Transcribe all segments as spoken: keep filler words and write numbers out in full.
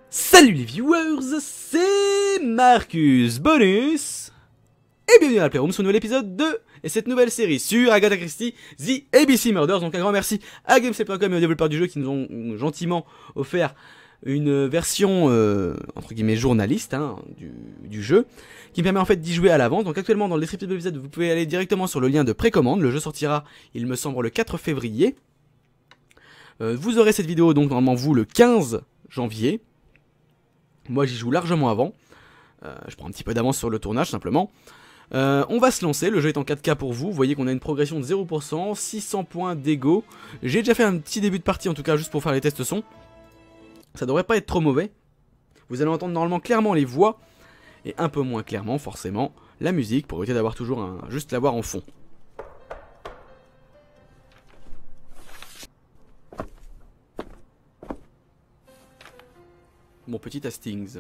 Salut les viewers, c'est Marcus Bonus et bienvenue dans la Playroom sur le nouvel épisode deux et cette nouvelle série sur Agatha Christie, The A B C Murders. Donc un grand merci à Gamesplay point com et aux développeurs du jeu qui nous ont gentiment offert une version euh, entre guillemets journaliste hein, du, du jeu qui me permet en fait d'y jouer à l'avance. Donc actuellement dans le descriptif de l'épisode vous pouvez aller directement sur le lien de précommande. Le jeu sortira il me semble le quatre février. euh, Vous aurez cette vidéo donc normalement vous le quinze janvier. Moi j'y joue largement avant, euh, je prends un petit peu d'avance sur le tournage simplement. euh, On va se lancer, le jeu est en quatre K pour vous, vous voyez qu'on a une progression de zéro pour cent, six cents points d'ego. J'ai déjà fait un petit début de partie en tout cas juste pour faire les tests son. Ça devrait pas être trop mauvais. Vous allez entendre normalement clairement les voix, et un peu moins clairement forcément la musique, pour éviter d'avoir toujours un, juste l'avoir en fond. Mon petit Hastings.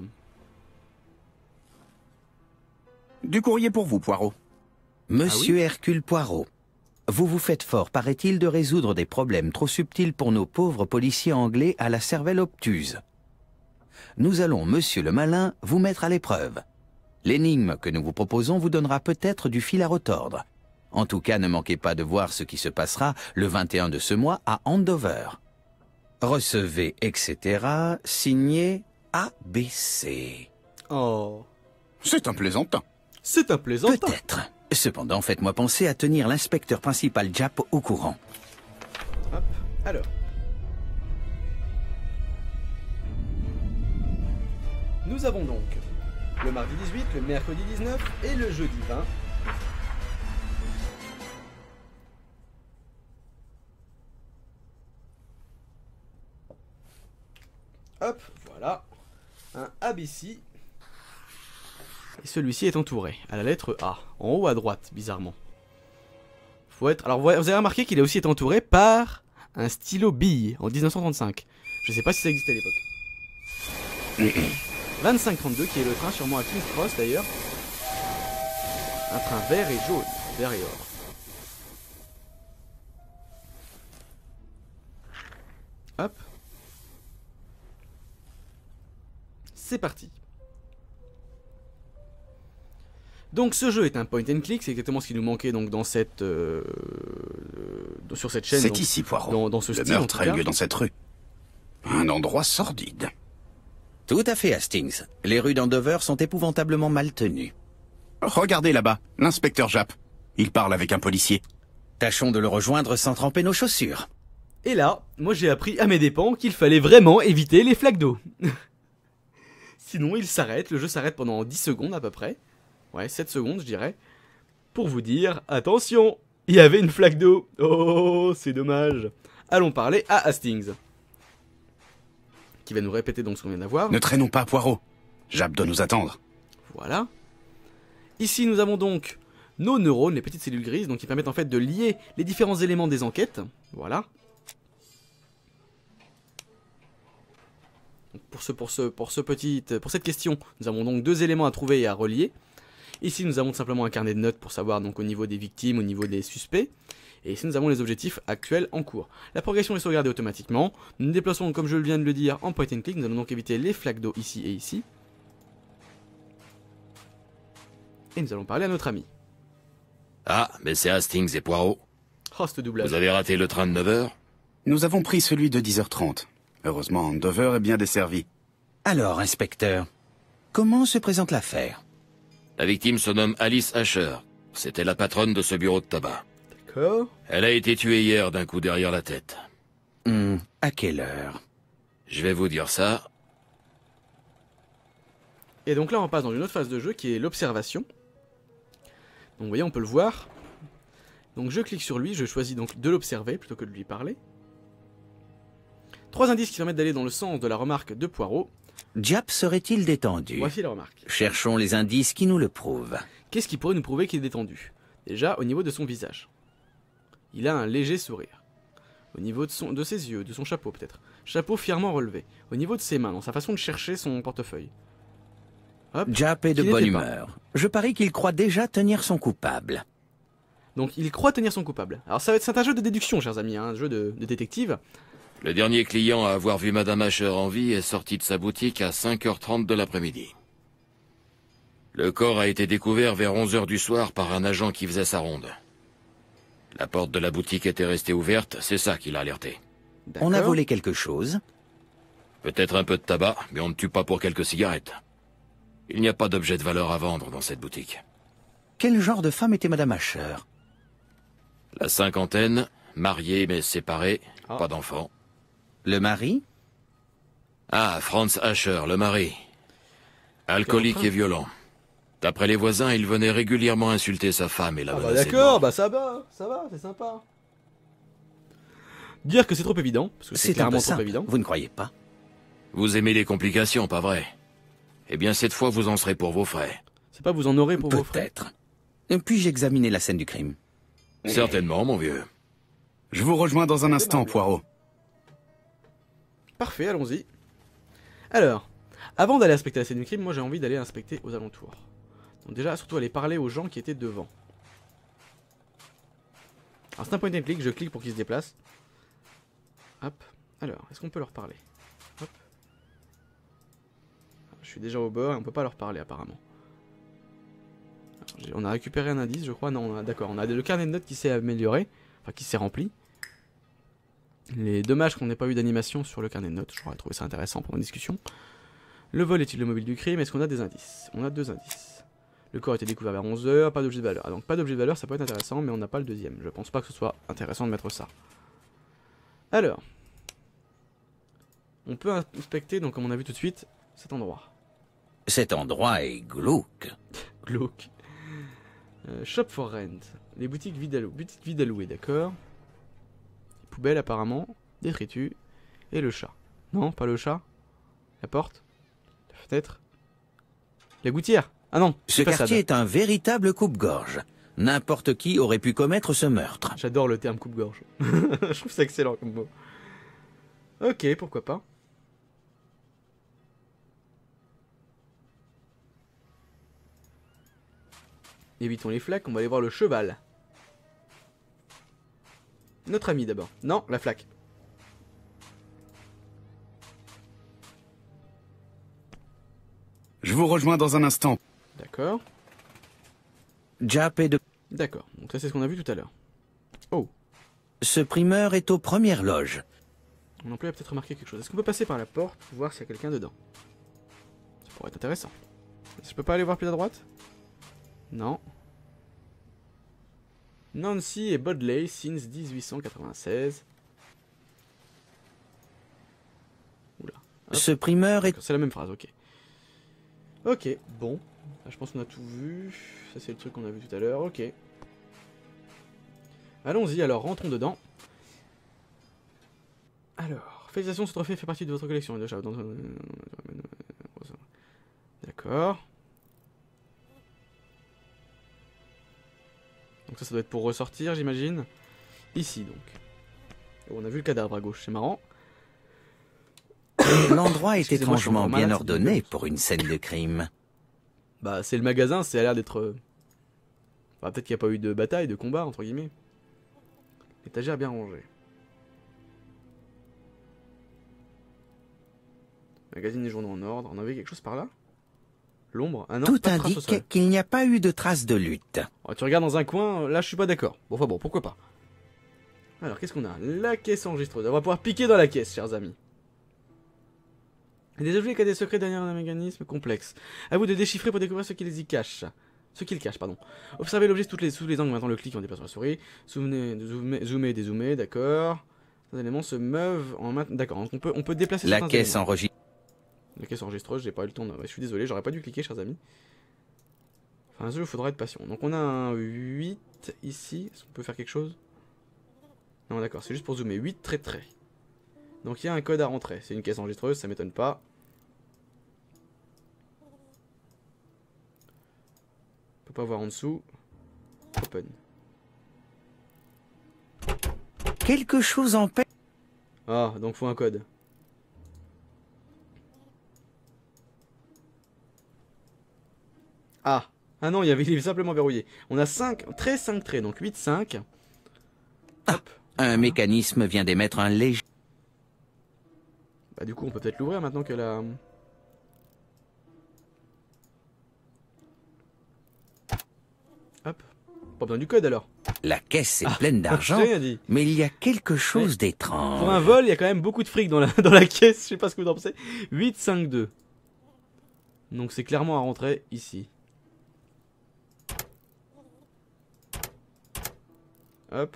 Du courrier pour vous, Poirot. Monsieur Ah oui Hercule Poirot, vous vous faites fort, paraît-il, de résoudre des problèmes trop subtils pour nos pauvres policiers anglais à la cervelle obtuse. Nous allons, monsieur le malin, vous mettre à l'épreuve. L'énigme que nous vous proposons vous donnera peut-être du fil à retordre. En tout cas, ne manquez pas de voir ce qui se passera le vingt et un de ce mois à Andover. Recevez, et cetera, signé A B C. Oh, C'est un plaisantin. c'est un plaisantin. Peut-être. Cependant, faites-moi penser à tenir l'inspecteur principal Japp au courant. Hop, alors. Nous avons donc le mardi dix-huit, le mercredi dix-neuf et le jeudi vingt. Hop, voilà. Un A B C. Et celui-ci est entouré à la lettre A, en haut à droite, bizarrement. Faut être. Alors vous avez remarqué qu'il a aussi été entouré par un stylo bille en mille neuf cent trente-cinq. Je sais pas si ça existait à l'époque. vingt-cinq trente-deux qui est le train sûrement à King's Cross d'ailleurs. Un train vert et jaune, vert et or. Hop. C'est parti. Donc ce jeu est un point and click, c'est exactement ce qui nous manquait donc dans cette euh, euh, sur cette chaîne. C'est ici, Poirot. Dans, dans ce Le style, en meurtre tout a cas. lieu dans cette rue. Un endroit sordide. Tout à fait, Hastings. Les rues d'Andover sont épouvantablement mal tenues. Regardez là-bas, l'inspecteur Japp. Il parle avec un policier. Tâchons de le rejoindre sans tremper nos chaussures. Et là, moi j'ai appris à mes dépens qu'il fallait vraiment éviter les flaques d'eau. Sinon il s'arrête, le jeu s'arrête pendant dix secondes à peu près. Ouais, sept secondes je dirais. Pour vous dire, attention, il y avait une flaque d'eau. Oh, c'est dommage. Allons parler à Hastings. Qui va nous répéter donc ce qu'on vient d'avoir. Ne traînons pas, Poirot. Japp doit nous attendre. Voilà. Ici nous avons donc nos neurones, les petites cellules grises, donc qui permettent en fait de lier les différents éléments des enquêtes. Voilà. Donc pour, ce, pour, ce, pour, ce petit, pour cette question, nous avons donc deux éléments à trouver et à relier. Ici nous avons tout simplement un carnet de notes pour savoir donc au niveau des victimes, au niveau des suspects. Et ici nous avons les objectifs actuels en cours. La progression est sauvegardée automatiquement. Nous nous déplaçons comme je viens de le dire en point and click. Nous allons donc éviter les flaques d'eau ici et ici. Et nous allons parler à notre ami. Ah, mais c'est Hastings et Poirot. Oh, ce doublage. Vous avez raté le train de neuf heures? Nous avons pris celui de dix heures trente. Heureusement, Andover est bien desservi. Alors, inspecteur, comment se présente l'affaire? La victime se nomme Alice Asher. C'était la patronne de ce bureau de tabac. D'accord. Elle a été tuée hier d'un coup derrière la tête. Hmm, à quelle heure? Je vais vous dire ça. Et donc là on passe dans une autre phase de jeu qui est l'observation. Donc vous voyez on peut le voir. Donc je clique sur lui, je choisis donc de l'observer plutôt que de lui parler. Trois indices qui permettent d'aller dans le sens de la remarque de Poirot. Japp serait-il détendu? Voici la remarque. Cherchons les indices qui nous le prouvent. Qu'est-ce qui pourrait nous prouver qu'il est détendu? Déjà au niveau de son visage. Il a un léger sourire. Au niveau de, son, de ses yeux, de son chapeau peut-être. Chapeau fièrement relevé. Au niveau de ses mains, dans sa façon de chercher son portefeuille. Hop. Japp est de Qu'il bonne n'était pas. humeur. Je parie qu'il croit déjà tenir son coupable. Donc il croit tenir son coupable. Alors ça va être c'est un jeu de déduction chers amis, hein, un jeu de, de détective. Le dernier client à avoir vu Madame Asher en vie est sorti de sa boutique à cinq heures trente de l'après-midi. Le corps a été découvert vers onze heures du soir par un agent qui faisait sa ronde. La porte de la boutique était restée ouverte, c'est ça qui l'a alerté. On a volé quelque chose? Peut-être un peu de tabac, mais on ne tue pas pour quelques cigarettes. Il n'y a pas d'objet de valeur à vendre dans cette boutique. Quel genre de femme était Madame Asher? La cinquantaine, mariée mais séparée, Ah. pas d'enfant. Le mari? Ah, Franz Asher, le mari. Alcoolique et violent. D'après les voisins, il venait régulièrement insulter sa femme et la Ah bah menacer de d'accord, mort. bah ça va, ça va, c'est sympa. Dire que c'est trop évident, parce que c'est C'est un clairement peu trop simple, évident. vous ne croyez pas? Vous aimez les complications, pas vrai? Eh bien, cette fois, vous en serez pour vos frais. C'est pas vous en aurez pour vos frais. Peut-être. Puis-je examiner la scène du crime? Certainement, mon vieux. Je vous rejoins dans un instant, Poirot. Parfait, allons-y. Alors, avant d'aller inspecter la scène du crime, moi j'ai envie d'aller inspecter aux alentours. Donc déjà, surtout aller parler aux gens qui étaient devant. Alors c'est un point and click, je clique pour qu'ils se déplacent. Hop. Alors, est-ce qu'on peut leur parler? Hop. Je suis déjà au bord et on peut pas leur parler apparemment. Alors, on a récupéré un indice, je crois. Non, on a- d'accord, on a le carnet de notes qui s'est amélioré. Enfin, qui s'est rempli. Les dommages qu'on n'ait pas eu d'animation sur le carnet de notes, j'aurais trouvé ça intéressant pour une discussion. Le vol est-il le mobile du crime? Est-ce qu'on a des indices? On a deux indices. Le corps a été découvert vers onze heures, pas d'objet de valeur. Ah, donc pas d'objet de valeur, ça peut être intéressant, mais on n'a pas le deuxième. Je pense pas que ce soit intéressant de mettre ça. Alors, on peut inspecter, donc comme on a vu tout de suite, cet endroit. Cet endroit est glauque. Glauque. Euh, shop for rent. Les boutiques vides à louer, boutiques vides à louer, d'accord. Poubelle apparemment, détritus, et le chat. Non, pas le chat. La porte. La fenêtre. La gouttière. Ah non, Ce façade. quartier est un véritable coupe-gorge. N'importe qui aurait pu commettre ce meurtre. J'adore le terme coupe-gorge. Je trouve ça excellent comme mot. Ok, pourquoi pas. Évitons les flaques, on va aller voir le cheval. Notre ami d'abord. Non, la flaque. Je vous rejoins dans un instant. D'accord. Jap est de... D'accord. Donc ça c'est ce qu'on a vu tout à l'heure. Oh. Ce primeur est aux premières loges. Mon employé a peut-être remarqué quelque chose. Est-ce qu'on peut passer par la porte pour voir s'il y a quelqu'un dedans? Ça pourrait être intéressant. Est-ce que je peux pas aller voir plus à droite? Non. Nancy et Bodley since dix-huit cent quatre-vingt-seize. Oula. Hop. Ce primeur est... C'est la même phrase, ok. Ok, bon. Là, je pense qu'on a tout vu. Ça, c'est le truc qu'on a vu tout à l'heure, ok. Allons-y, alors, rentrons dedans. Alors, félicitations, ce trophée fait partie de votre collection. D'accord. Donc ça, ça doit être pour ressortir, j'imagine. Ici, donc. Oh, on a vu le cadavre à gauche, c'est marrant. L'endroit est Excusez-moi, je suis étrangement encore bien malade, ordonné c'est pour une scène de crime. Bah, c'est le magasin, ça a l'air d'être... euh, Enfin, peut-être qu'il n'y a pas eu de bataille, de combat, entre guillemets. L'étagère bien rangée. Magazine des journaux en ordre. On avait quelque chose par là? L'ombre? Ah non, Tout pas de trace au sol. indique qu'il n'y a pas eu de traces de lutte. Oh, tu regardes dans un coin, là je suis pas d'accord. Bon, enfin bon, pourquoi pas. Alors, qu'est-ce qu'on a? La caisse enregistreuse. On va pouvoir piquer dans la caisse, chers amis. Et des objets qui a des secrets derrière un mécanisme complexe. À vous de déchiffrer pour découvrir ce qui les y cache. Ce qu'il cache, pardon. Observez l'objet sous toutes les, sous les angles, maintenant le clic en déplace sur la souris. Souvenez, zoomer, zoomer, dézoomer, d'accord. Les éléments se meuvent en main. D'accord, donc on peut, on peut déplacer La certains caisse éléments. enregistre... La caisse enregistreuse, j'ai pas eu le temps de... ouais, je suis désolé, j'aurais pas dû cliquer, chers amis. Enfin, un jeu, il faudra être patient. Donc on a un huit ici. Est-ce qu'on peut faire quelque chose? Non, d'accord, c'est juste pour zoomer. huit traits traits. Donc il y a un code à rentrer. C'est une caisse enregistreuse, ça m'étonne pas. On peut pas voir en dessous. Open. Quelque chose en paix. Ah, donc faut un code. Ah. Ah non, il y avait il est simplement verrouillé. On a cinq traits, cinq traits, donc huit, cinq. Hop. Un mécanisme vient d'émettre un léger... Bah du coup on peut peut-être l'ouvrir maintenant que la... Hop. Pas besoin du code alors. La caisse est Ah, pleine d'argent, j'ai rien dit. mais il y a quelque chose Ouais. d'étrange. Pour un vol, il y a quand même beaucoup de fric dans la, dans la caisse, je sais pas ce que vous en pensez. huit, cinq, deux. Donc c'est clairement à rentrer ici. Hop.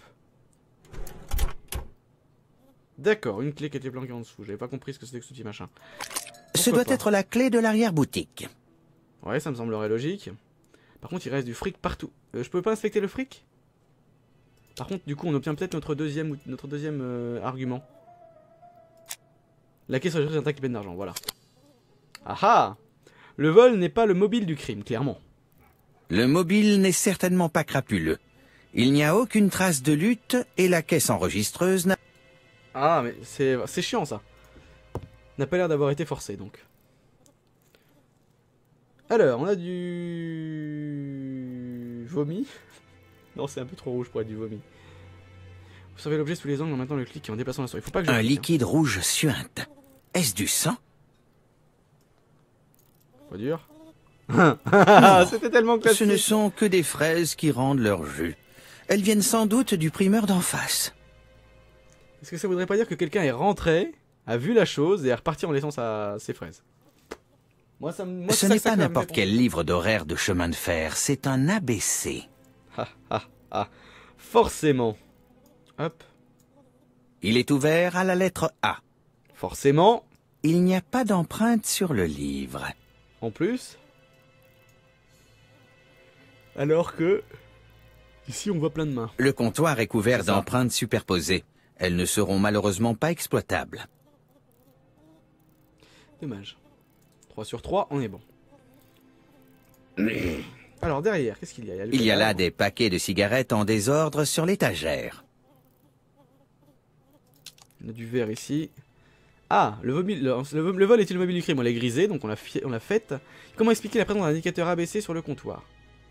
D'accord, une clé qui était planquée en dessous. J'avais pas compris ce que c'était que ce petit machin. Ce Pourquoi doit pas. être la clé de l'arrière-boutique. Ouais, ça me semblerait logique. Par contre, il reste du fric partout. Euh, je peux pas inspecter le fric? Par contre, du coup, on obtient peut-être notre deuxième, notre deuxième euh, argument. La caisse est intacte pleine d'argent, voilà. Ah ah! Le vol n'est pas le mobile du crime, clairement. Le mobile n'est certainement pas crapuleux. Il n'y a aucune trace de lutte et la caisse enregistreuse n'a... Ah, mais c'est c'est chiant ça. N'a pas l'air d'avoir été forcé donc. Alors, on a du vomi. Non, c'est un peu trop rouge pour être du vomi. Observez l'objet sous les angles en maintenant le clic et en déplaçant la souris. Il faut pas que je Un clique, hein. liquide rouge suinte. Est-ce du sang? Pas dur. C'était tellement classique. Ce ne sont que des fraises qui rendent leur jus. Elles viennent sans doute du primeur d'en face. Est-ce que ça voudrait pas dire que quelqu'un est rentré, a vu la chose et est reparti en laissant sa... ses fraises? Moi, ça, me- moi, Ce c'est ça n'est que ça pas me fait n'importe penser. quel livre d'horaire de chemin de fer, c'est un A B C. Ah, ah, ah. Forcément. Hop. Il est ouvert à la lettre A. Forcément. Il n'y a pas d'empreinte sur le livre. En plus. Alors que... Ici, on voit plein de mains. Le comptoir est couvert C'est ça. d'empreintes superposées. Elles ne seront malheureusement pas exploitables. Dommage. trois sur trois, on est bon. Alors, derrière, qu'est-ce qu'il y a? le Il y a là cadavre. des paquets de cigarettes en désordre sur l'étagère. On a du verre ici. Ah, le, vomi- le, le- le vol est-il le mobile du crime? On l'a grisé, donc on l'a fi- on l'a fait. Comment expliquer la présence d'un indicateur A B C sur le comptoir?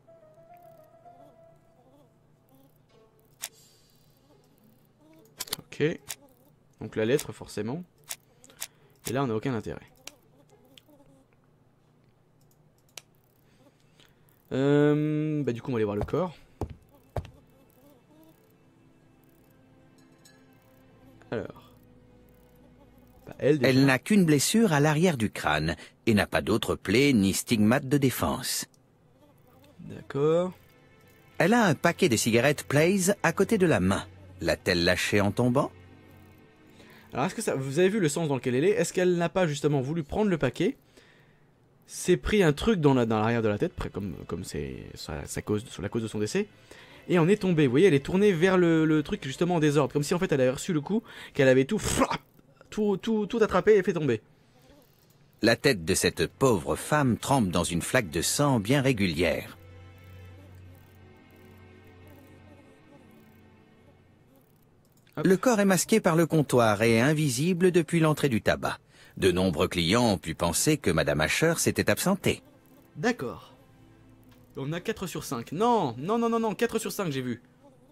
Ok. Donc la lettre, forcément. Et là, on n'a aucun intérêt. Euh, bah du coup, on va aller voir le corps. Alors. Bah, elle, déjà. Elle n'a qu'une blessure à l'arrière du crâne et n'a pas d'autre plaie ni stigmate de défense. D'accord. Elle a un paquet de cigarettes Blaze à côté de la main. L'a-t-elle lâché en tombant? Alors, est-ce que ça... Vous avez vu le sens dans lequel elle est? Est-ce qu'elle n'a pas justement voulu prendre le paquet, s'est pris un truc dans la- dans l'arrière de la tête, près comme comme c'est sa, sa cause, sur la cause de son décès, et en est tombée. Vous voyez, elle est tournée vers le, le truc justement en désordre, comme si en fait elle avait reçu le coup, qu'elle avait tout, flap, tout, tout, tout attrapé et fait tomber. La tête de cette pauvre femme trempe dans une flaque de sang bien régulière. Hop. Le corps est masqué par le comptoir et invisible depuis l'entrée du tabac. De nombreux clients ont pu penser que Madame Asher s'était absentée. D'accord. On a quatre sur cinq. Non, non, non, non, non, quatre sur cinq j'ai vu.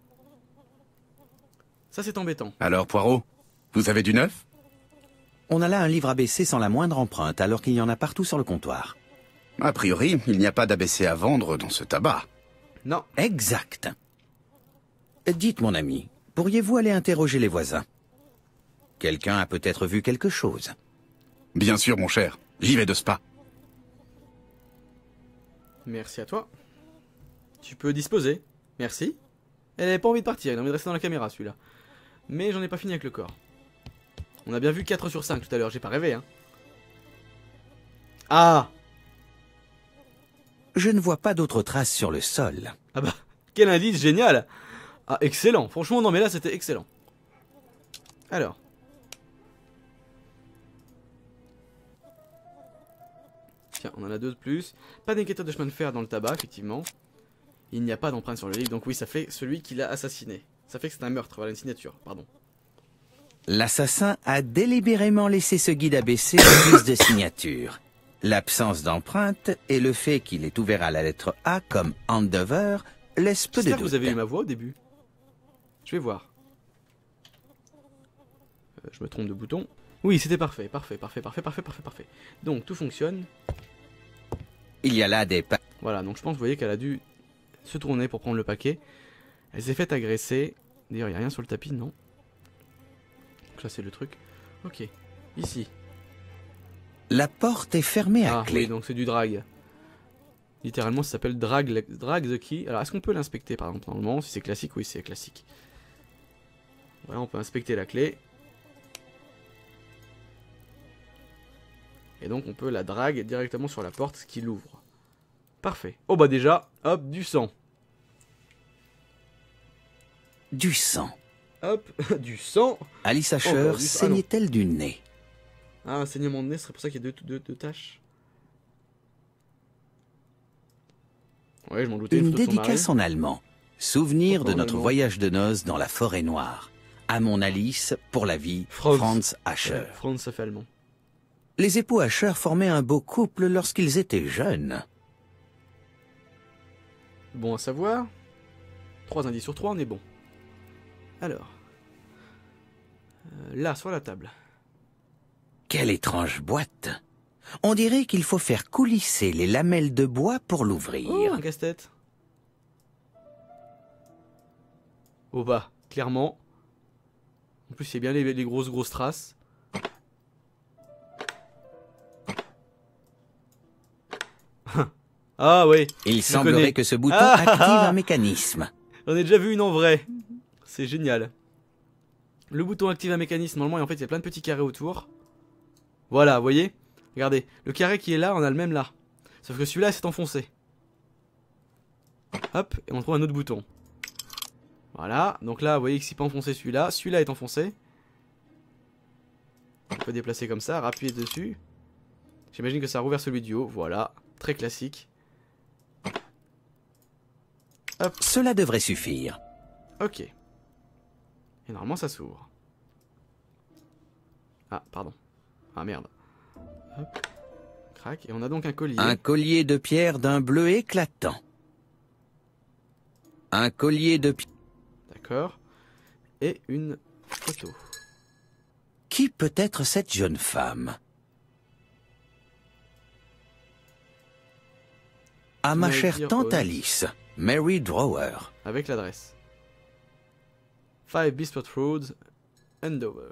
Ça c'est embêtant. Alors, Poirot, vous avez du neuf? On a là un livre A B C sans la moindre empreinte, alors qu'il y en a partout sur le comptoir. A priori, il n'y a pas d'A B C à vendre dans ce tabac. Non. Exact. Dites, mon ami, pourriez-vous aller interroger les voisins? Quelqu'un a peut-être vu quelque chose. Bien sûr, mon cher. J'y vais de ce pas. Merci à toi. Tu peux disposer. Merci. Elle avait pas envie de partir, elle a envie de rester dans la caméra celui-là. Mais j'en ai pas fini avec le corps. On a bien vu quatre sur cinq tout à l'heure, j'ai pas rêvé hein. Ah! Je ne vois pas d'autres traces sur le sol. Ah bah, quel indice génial! Ah, excellent. Franchement, non mais là c'était excellent. Alors. Tiens, on en a deux de plus. Pas d'indicateur de chemin de fer dans le tabac, effectivement. Il n'y a pas d'empreinte sur le livre, donc oui, ça fait celui qui l'a assassiné. Ça fait que c'est un meurtre, voilà une signature, pardon. L'assassin a délibérément laissé ce guide A B C en guise de signature. L'absence d'empreinte et le fait qu'il est ouvert à la lettre A comme Andover laisse peu de J'espère que doute. vous avez eu ma voix au début. Je vais voir. Euh, je me trompe de bouton. Oui, c'était parfait, parfait, parfait, parfait, parfait, parfait, parfait. Donc, tout fonctionne. Il y a là des pa... Voilà, donc je pense, vous voyez qu'elle a dû se tourner pour prendre le paquet. Elle s'est faite agresser. D'ailleurs, il n'y a rien sur le tapis, non? Donc ça, c'est le truc. Ok, ici. La porte est fermée à Ah, clé. oui, donc c'est du drag. Littéralement, ça s'appelle drag, drag the key. Alors, est-ce qu'on peut l'inspecter, par exemple? Normalement, si c'est classique, oui, c'est classique. Voilà, on peut inspecter la clé. Et donc, on peut la drag directement sur la porte, ce qui l'ouvre. Parfait. Oh, bah déjà, hop, du sang. Du sang. Hop, du sang. Alice Asher Encore du sang. Ah, non. saignait-elle du nez? Ah, un saignement de nez, c'est pour ça qu'il y a deux, deux, deux taches. Ouais, je m'en doutais. Une photo de son dédicace mari. en allemand. Souvenir Pourquoi de en notre allemand voyage de noces dans la forêt noire. À mon Alice, pour la vie, Franz. Franz Asher. Ouais, Franz, ça fait allemand. Les époux Asher formaient un beau couple lorsqu'ils étaient jeunes. Bon à savoir. trois indices sur trois, on est bon. Alors. Euh, là, sur la table. Quelle étrange boîte! On dirait qu'il faut faire coulisser les lamelles de bois pour Oh, l'ouvrir. un casse-tête. Oh bah, clairement. En plus, il y a bien les, les grosses grosses traces. Ah oui, Il je semblerait connais. que ce bouton Ah, active ah, ah. un mécanisme. J'en ai déjà vu une en vrai. C'est génial. Le bouton active un mécanisme. Normalement, et en fait, il y a plein de petits carrés autour. Voilà, vous voyez? Regardez, le carré qui est là, on a le même là. Sauf que celui-là s'est enfoncé. Hop, et on trouve un autre bouton. Voilà, donc là, vous voyez que c'est pas enfoncé celui-là. Celui-là est enfoncé. On peut déplacer comme ça, appuyer dessus. J'imagine que ça rouvre celui du haut. Voilà, très classique. Hop, Cela devrait suffire. ok. Et normalement, ça s'ouvre. Ah, pardon. Ah, merde. Hop. Crac. Et on a donc un collier. Un collier de pierre d'un bleu éclatant. Un collier de pierre. D'accord. Et une photo. Qui peut être cette jeune femme? À ma Mary chère Dear tante Holmes. Alice, Mary Drower. Avec l'adresse. five Bisport Road, Andover.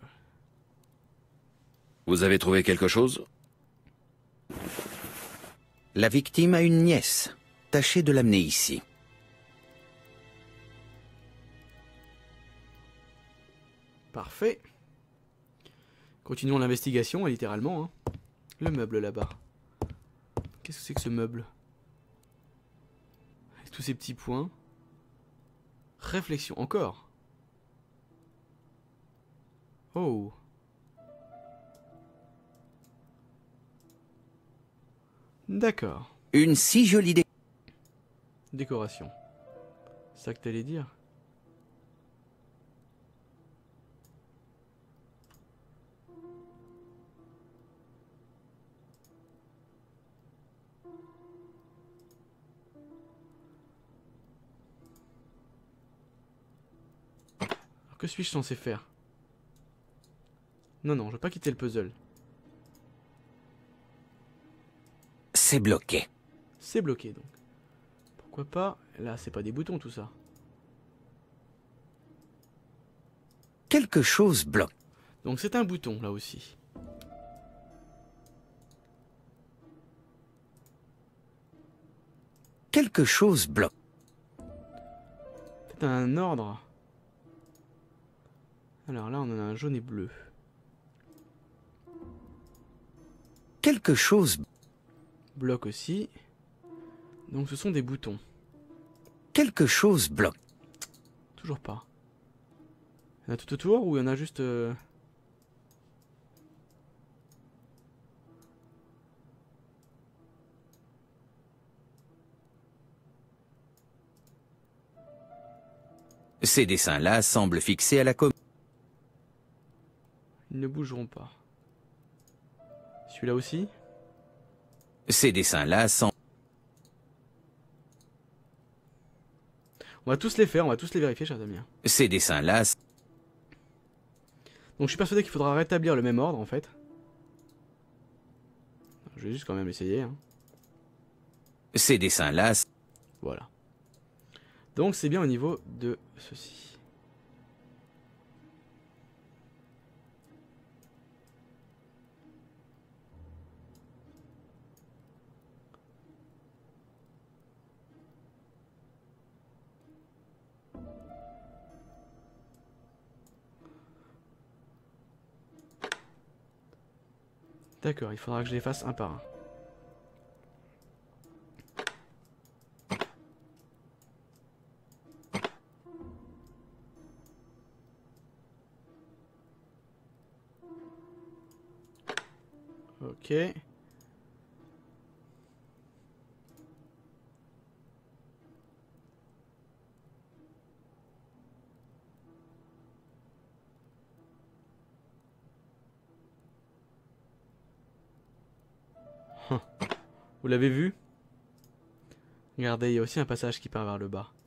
Vous avez trouvé quelque chose? La victime a une nièce. Tâchez de l'amener ici. Parfait. Continuons l'investigation, littéralement. Hein. Le meuble là-bas. Qu'est-ce que c'est que ce meuble? Avec tous ces petits points. Réflexion, encore. Oh. D'accord. Une si jolie dé... Décoration. C'est ça que t'allais dire? Alors que suis-je censé faire? Non, non, je veux pas quitter le puzzle. C'est bloqué. C'est bloqué donc. Pourquoi pas? Là, c'est pas des boutons tout ça. Quelque chose bloque. Donc c'est un bouton là aussi. Quelque chose bloque. C'est un ordre. Alors là, on en a un jaune et bleu. Quelque chose... Bloc aussi. Donc ce sont des boutons. Quelque chose bloque. Toujours pas. Il y en a tout autour ou il y en a juste... euh, Ces dessins-là semblent fixés à la com... Ils ne bougeront pas. Celui-là aussi? Ces dessins-là semblent... On va tous les faire, on va tous les vérifier, chers amis. Ces dessins-là... Donc je suis persuadé qu'il faudra rétablir le même ordre en fait. Je vais juste quand même essayer. Hein. Ces dessins-là... Voilà. Donc c'est bien au niveau de ceci. D'accord, il faudra que je les fasse un par un. Ok. Vous l'avez vu? Regardez, il y a aussi un passage qui part vers le bas.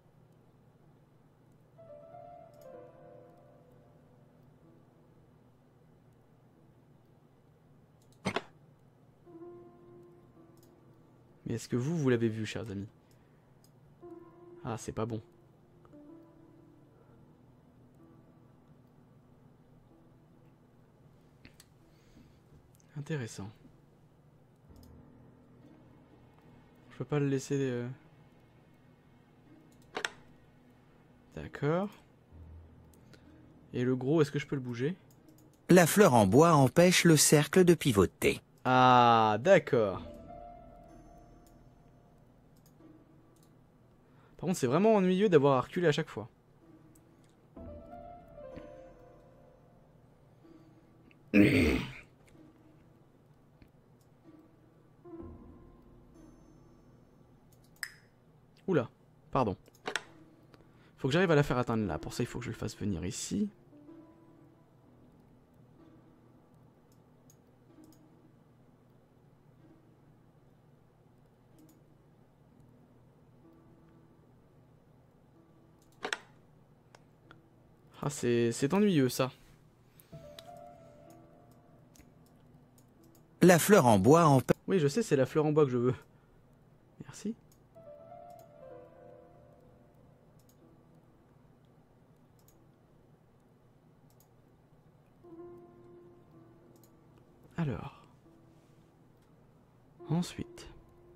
Mais est-ce que vous, vous l'avez vu, chers amis? Ah, c'est pas bon. Intéressant. Je peux pas le laisser... Euh... D'accord. Et le gros, est-ce que je peux le bouger? La fleur en bois empêche le cercle de pivoter. Ah, d'accord. Par contre, c'est vraiment ennuyeux d'avoir à reculer à chaque fois. Oula, pardon. Faut que j'arrive à la faire atteindre là. Pour ça, il faut que je le fasse venir ici. Ah, c'est c'est ennuyeux ça. La fleur en bois empêche... Oui, je sais, c'est la fleur en bois que je veux. Merci. Alors. Ensuite.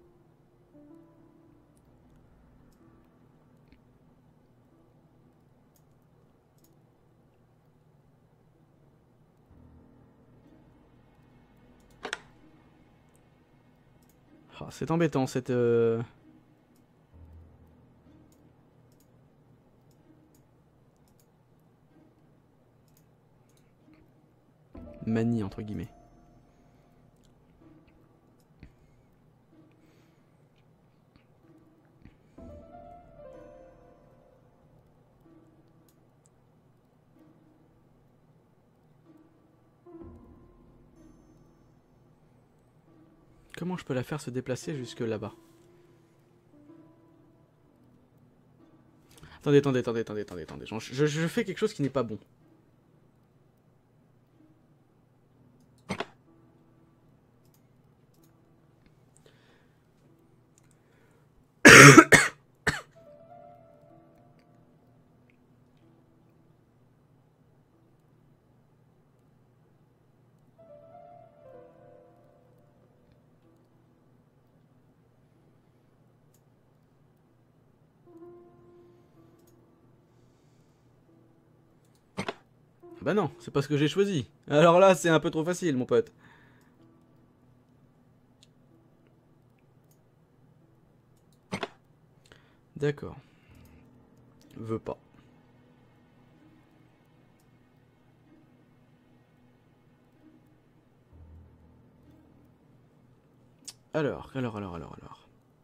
Oh, c'est embêtant cette... Euh... manie entre guillemets. Comment je peux la faire se déplacer jusque là-bas? Attendez, attendez, attendez, attendez, attendez, attendez. Je, je fais quelque chose qui n'est pas bon. Bah non, c'est pas ce que j'ai choisi. Alors là, c'est un peu trop facile, mon pote. D'accord. Veux pas. Alors, alors, alors, alors, alors.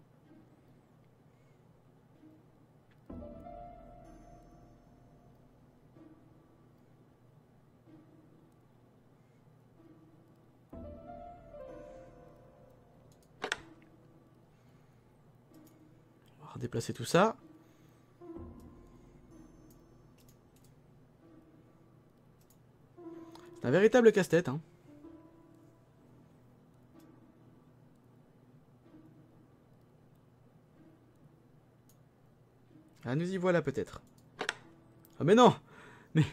On va redéplacer tout ça. C'est un véritable casse-tête, hein. Ah, nous y voilà peut-être. Ah mais non! Mais...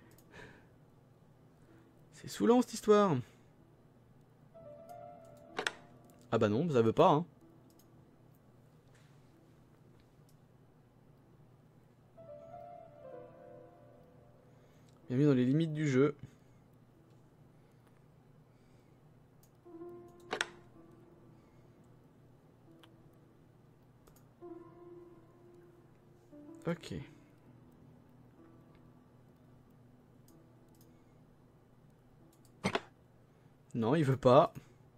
C'est saoulant cette histoire. Ah bah non, ça veut pas, hein. Bienvenue dans les limites du jeu. Ok. Non, il veut pas.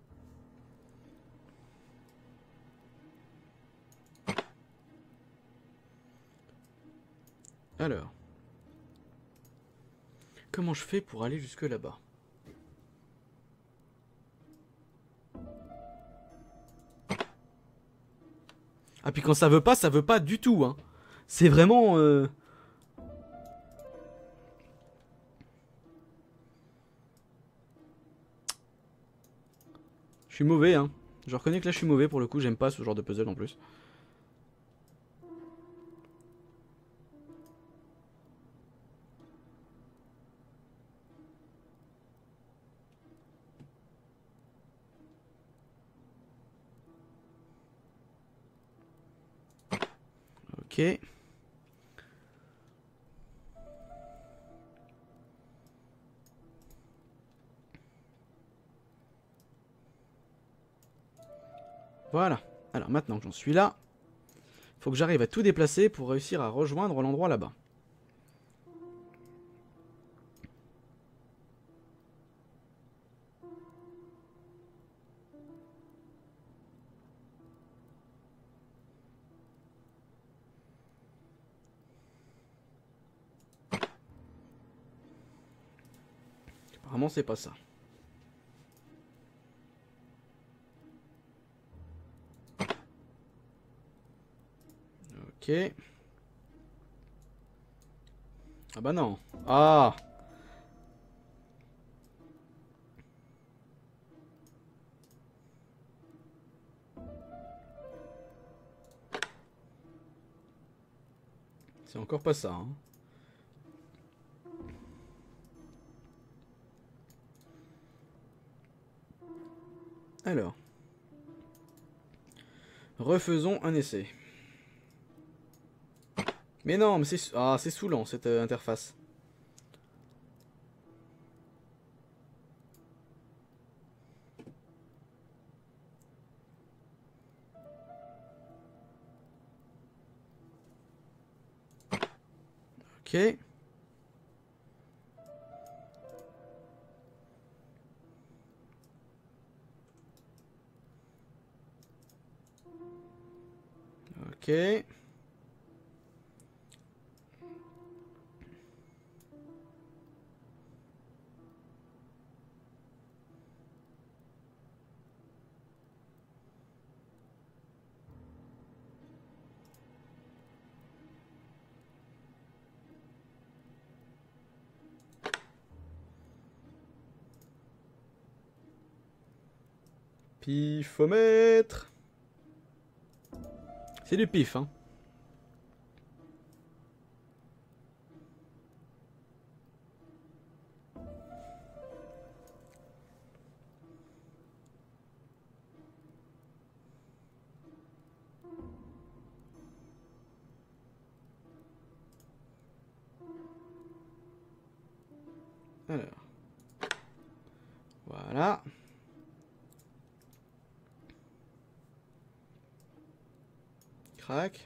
Alors. Comment je fais pour aller jusque là-bas? Ah puis quand ça veut pas, ça veut pas du tout, hein. C'est vraiment... Euh... Je suis mauvais, hein. Je reconnais que là je suis mauvais pour le coup, j'aime pas ce genre de puzzle en plus. Ok. Voilà. Alors maintenant que j'en suis là, il faut que j'arrive à tout déplacer pour réussir à rejoindre l'endroit là-bas. Apparemment c'est pas ça. Ok. Ah bah non. Ah. C'est encore pas ça, hein. Alors. Refaisons un essai. Mais non, mais c'est ah, c'est saoulant cette euh, interface. Ok. Ok. Pifomètre. C'est du pif, hein. Alors. Voilà. Crac.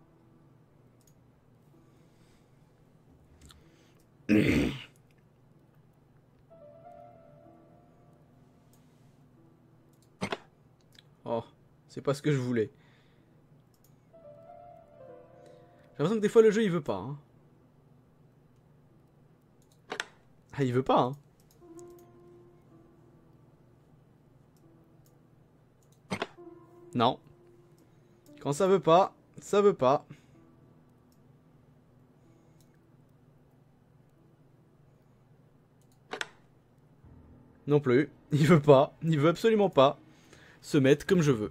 Oh, c'est pas ce que je voulais. J'ai l'impression que des fois le jeu il veut pas, hein. Ah, il veut pas, hein. Non. Quand ça veut pas, ça veut pas. Non plus. Il veut pas. Il veut absolument pas se mettre comme je veux.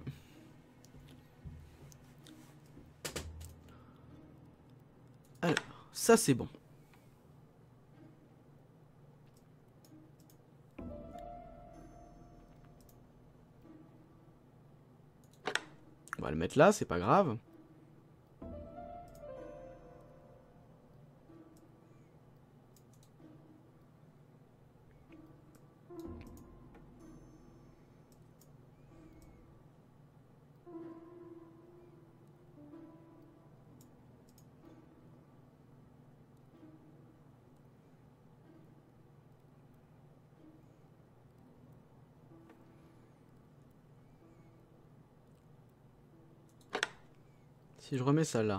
Alors, ça c'est bon. On va le mettre là, c'est pas grave. Si je remets ça là.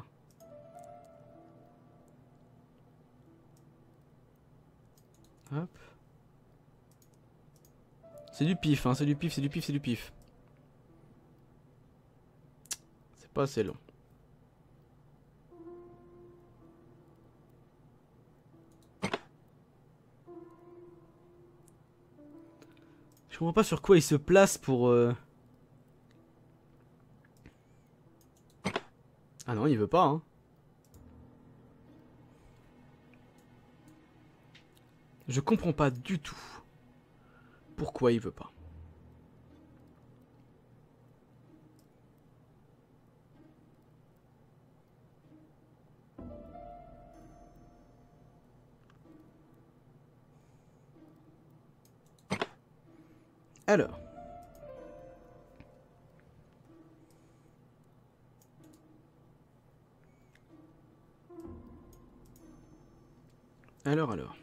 Hop. C'est du pif, hein, c'est du pif, c'est du pif, c'est du pif. C'est pas assez long. Je comprends pas sur quoi il se place pour... Euh... Ah non, il veut pas, hein. Je comprends pas du tout pourquoi il veut pas. Alors. Alors, alors.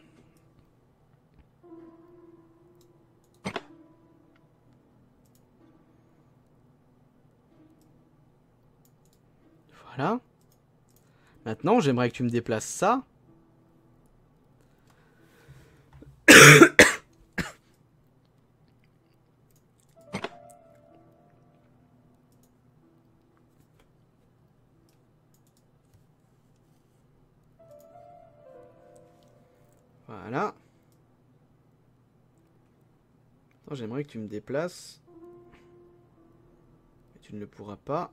Voilà. Maintenant, j'aimerais que tu me déplaces ça. Voilà. J'aimerais que tu me déplaces. Mais tu ne le pourras pas.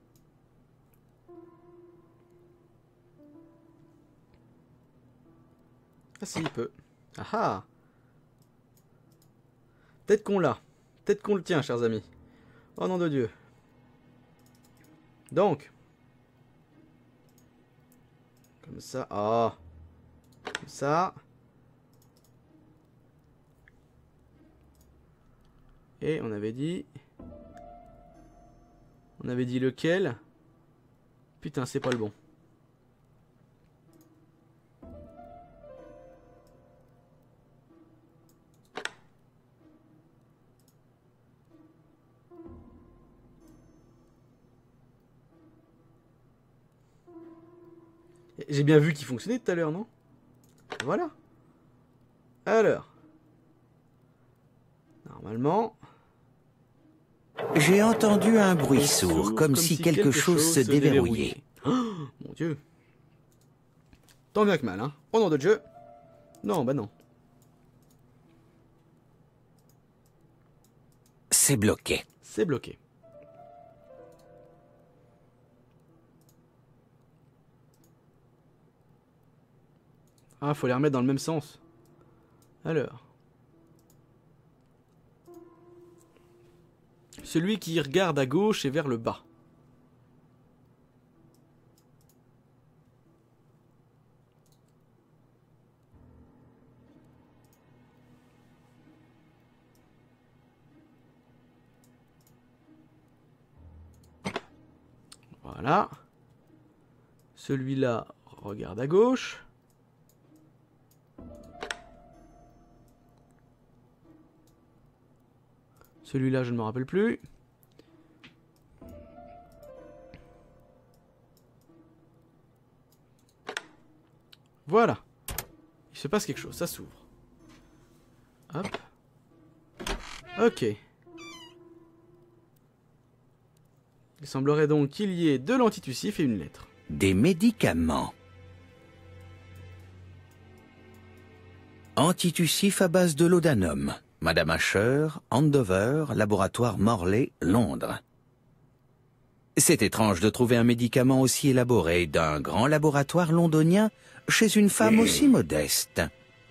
Ah si, il peut. Ah ah. Peut-être qu'on l'a. Peut-être qu'on le tient, chers amis. Oh nom de Dieu. Donc. Comme ça. Ah. Oh. Comme ça. Et on avait dit... On avait dit lequel? Putain, c'est pas le bon. J'ai bien vu qu'il fonctionnait tout à l'heure, non? Voilà. Alors. Normalement... J'ai entendu un bruit sourd, comme, comme si, si quelque, quelque chose, chose se déverrouillait. Oh, mon Dieu. Tant bien que mal, hein. Au nom de Dieu. Non, bah non. C'est bloqué. C'est bloqué. Ah, faut les remettre dans le même sens. Alors. Celui qui regarde à gauche et vers le bas. Voilà. Celui-là regarde à gauche. Celui-là, je ne me rappelle plus. Voilà. Il se passe quelque chose, ça s'ouvre. Hop. Ok. Il semblerait donc qu'il y ait de l'antitussif et une lettre. Des médicaments. Antitussif à base de laudanum. Madame Asher, Andover, laboratoire Morley, Londres. C'est étrange de trouver un médicament aussi élaboré d'un grand laboratoire londonien chez une femme aussi modeste.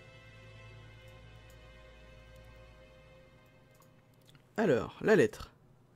Alors, la lettre.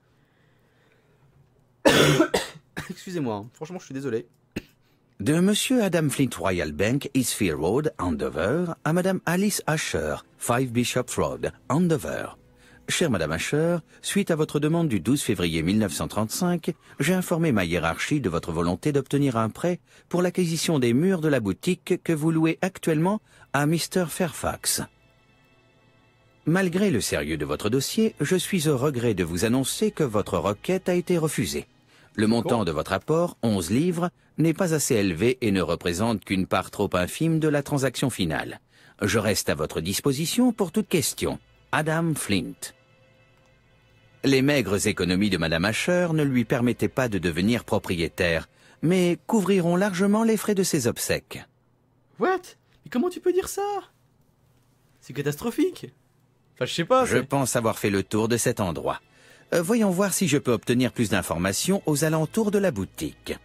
Excusez-moi, hein. Franchement, je suis désolé. De Monsieur Adam Flint Royal Bank, Eastfield Road, Andover, à Madame Alice Asher, cinq Bishops Road, Andover. Chère Madame Asher, suite à votre demande du douze février mille neuf cent trente-cinq, j'ai informé ma hiérarchie de votre volonté d'obtenir un prêt pour l'acquisition des murs de la boutique que vous louez actuellement à Mister Fairfax. Malgré le sérieux de votre dossier, je suis au regret de vous annoncer que votre requête a été refusée. Le montant de votre apport, onze livres, n'est pas assez élevé et ne représente qu'une part trop infime de la transaction finale. Je reste à votre disposition pour toute question. Adam Flint. Les maigres économies de Madame Asher ne lui permettaient pas de devenir propriétaire, mais couvriront largement les frais de ses obsèques. What? Mais comment tu peux dire ça? C'est catastrophique. Enfin, je sais pas. Je pense avoir fait le tour de cet endroit. Euh, voyons voir si je peux obtenir plus d'informations aux alentours de la boutique.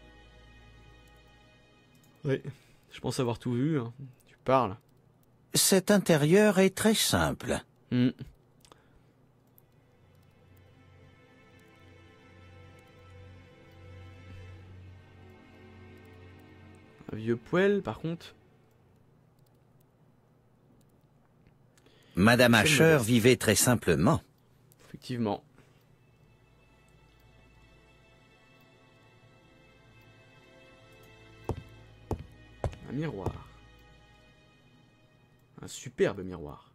Oui, je pense avoir tout vu. Hein. Tu parles. Cet intérieur est très simple. Hmm. Un vieux poêle, par contre. Madame Asher vivait très simplement. Effectivement. Un miroir. Un superbe miroir.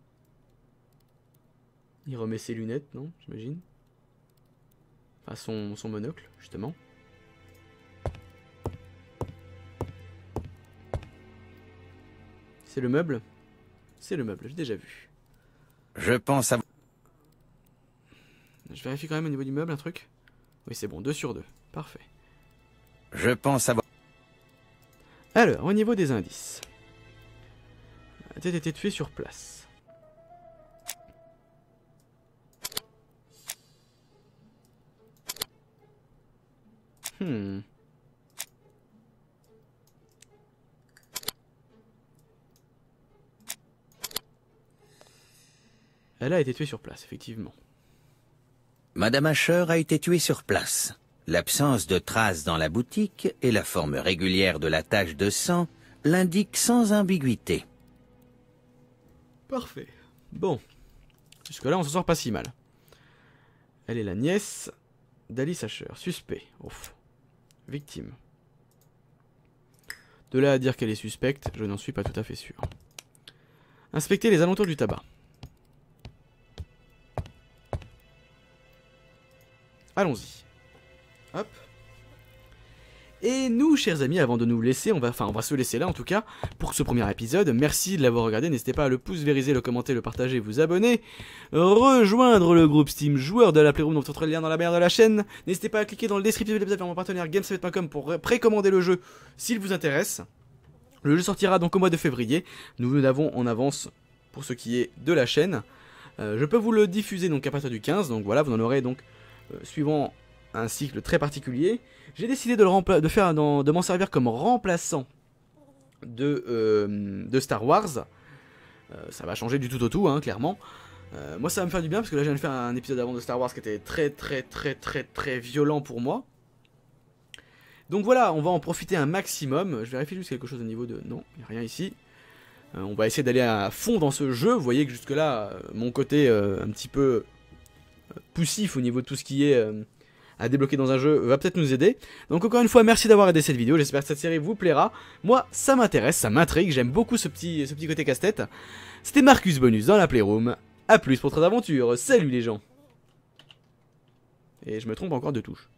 Il remet ses lunettes, non? J'imagine. Enfin, son, son monocle, justement. C'est le meuble? C'est le meuble, j'ai déjà vu. Je pense avoir... Je vérifie quand même au niveau du meuble un truc. Oui, c'est bon, deux sur deux. Parfait. Je pense avoir... Alors, au niveau des indices. La tête était tuée sur place. Hmm. Elle a été tuée sur place, effectivement. Madame Asher a été tuée sur place. L'absence de traces dans la boutique et la forme régulière de la tache de sang l'indiquent sans ambiguïté. Parfait. Bon. Jusque-là, on s'en sort pas si mal. Elle est la nièce d'Alice Asher. Suspect. Ouf. Victime. De là à dire qu'elle est suspecte, je n'en suis pas tout à fait sûr. Inspecter les alentours du tabac. Allons-y. Hop. Et nous, chers amis, avant de nous laisser, on va, enfin, on va se laisser là en tout cas pour ce premier épisode. Merci de l'avoir regardé. N'hésitez pas à le pouce vériser, le commenter, le partager, vous abonner, rejoindre le groupe Steam joueur de la Playroom. Donc, votre lien dans la barre de la chaîne. N'hésitez pas à cliquer dans le descriptif de l'épisode vers mon partenaire Gamesavet point com pour précommander le jeu s'il vous intéresse. Le jeu sortira donc au mois de février. Nous l'avons en avance pour ce qui est de la chaîne. Euh, je peux vous le diffuser donc à partir du quinze. Donc voilà, vous en aurez donc euh, suivant un cycle très particulier. J'ai décidé de, le de, faire dans, de m'en servir comme remplaçant de, euh, de Star Wars. Euh, ça va changer du tout au tout, hein, clairement. Euh, moi, ça va me faire du bien parce que là, je viens de faire un épisode avant de Star Wars qui était très, très, très, très, très violent pour moi. Donc voilà, on va en profiter un maximum. Je vérifie juste quelque chose au niveau de... Non, il n'y a rien ici. Euh, on va essayer d'aller à fond dans ce jeu. Vous voyez que jusque-là, euh, mon côté euh, un petit peu euh, poussif au niveau de tout ce qui est... Euh, à débloquer dans un jeu va peut-être nous aider. Donc encore une fois, merci d'avoir aidé cette vidéo, j'espère que cette série vous plaira. Moi, ça m'intéresse, ça m'intrigue, j'aime beaucoup ce petit, ce petit côté casse-tête. C'était Marcus Bonus dans la Playroom. A plus pour votre aventure, salut les gens. Et je me trompe encore de touche.